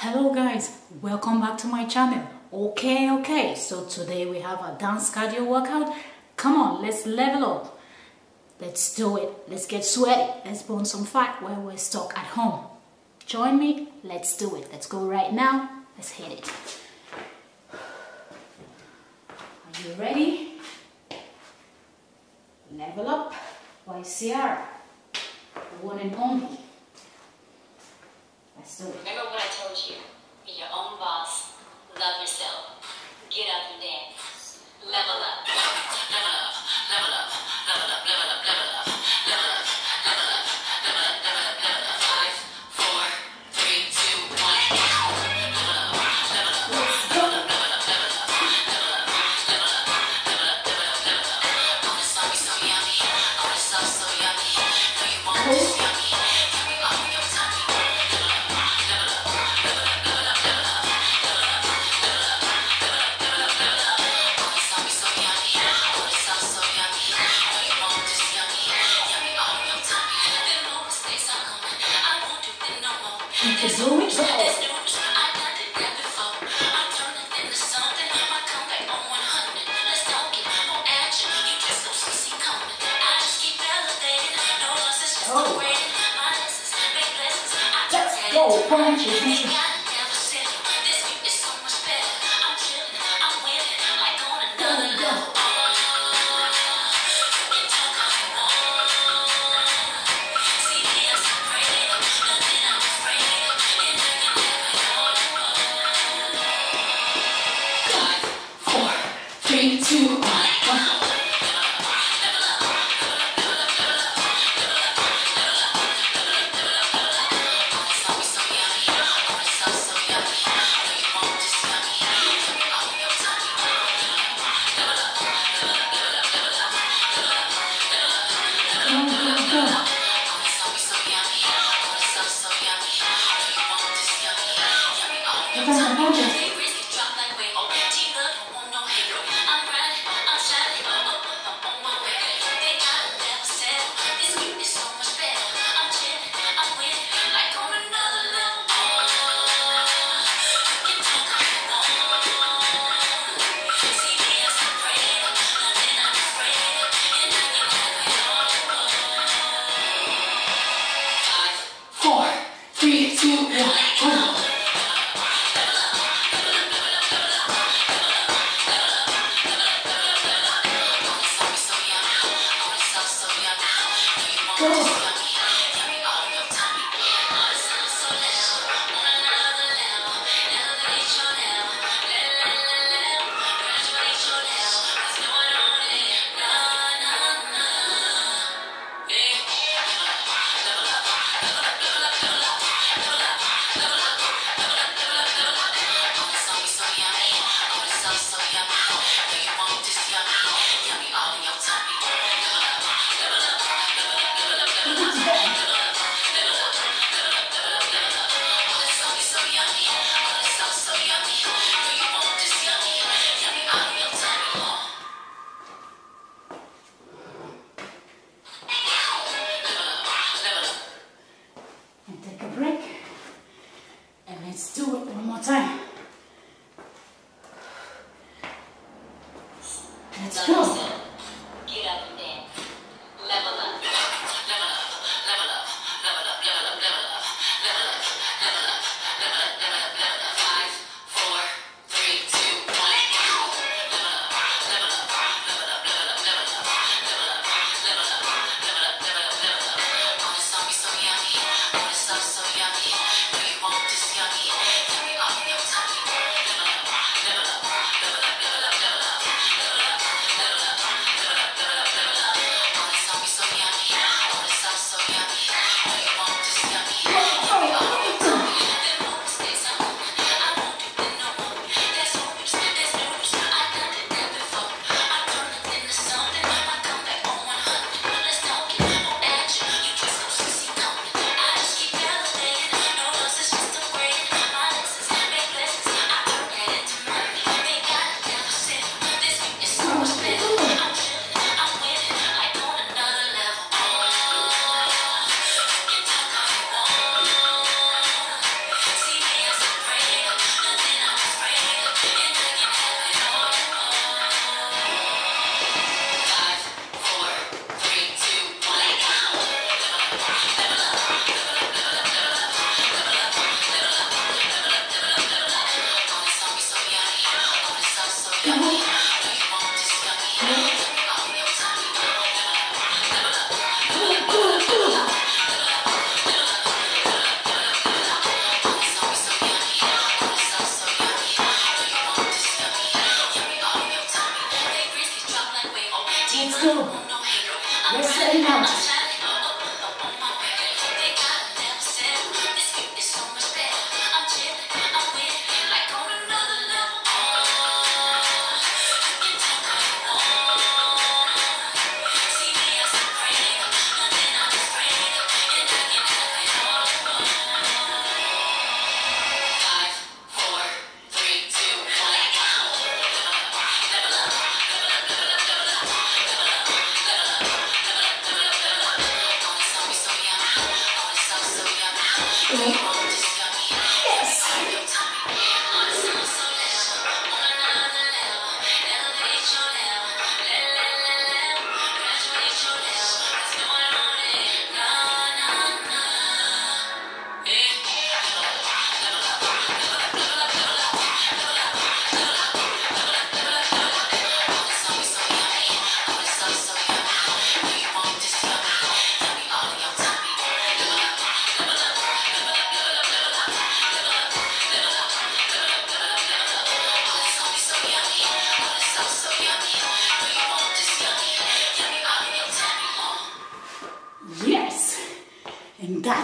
Hello guys, welcome back to my channel. Okay, so today we have a dance cardio workout. Come on, let's level up. Let's do it. Let's get sweaty. Let's burn some fat while we're stuck at home. Join me. Let's do it. Let's go right now. Let's hit it. Are you ready? Level up. YCR. The one and only. Let's do it. Remember what I told you. Be your own boss. Love yourself. Get up and dance. Level up. Level up. Level up. Level up. Level up. Level up. Level up. Level up. Level up. Level up. Level up. 5, 4, 3, 2, 1. Level up. Level up. Let's go. Level up. Level up. Level up. Level up. Level up. Level up. Level up. Oh, this song is so yummy. Oh, this song so yummy. No, you won't. It's yummy. Yummy all in your tummy. You can do it. Let's go. Punch it. Three, two, one. Let's do it one more time. Let's go. Get up and dance. Level up. Level up. Level up. Level up. Level up. Level up. Level up. Level up. Level up. Level up. Level up. 5, 4, 3, 2, 1. Level up. Level up. Level up. Level up. Level up. Level up. Level up. Level up. Level up. Level up. Oh, this song is so yummy. Oh, this song so yummy. No, you won't. This yummy. Yummy all in your tummy. Yes.